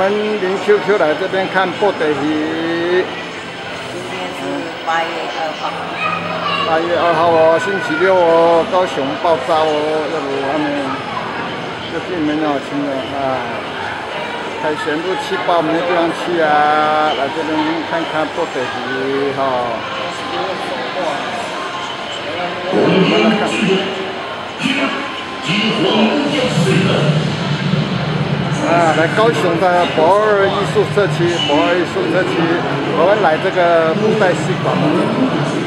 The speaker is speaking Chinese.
我们林 QQ 来这边看布袋戏。 今天是8月2号。 8月2号哦，星期六哦，高雄爆炸哦，要不他们最近没有亲的啊。凯旋路7、8没地方去啊，来这边看看布袋戏哈。我们来看。 啊，来高雄的博尔艺术社区，我们来这个布袋戏馆。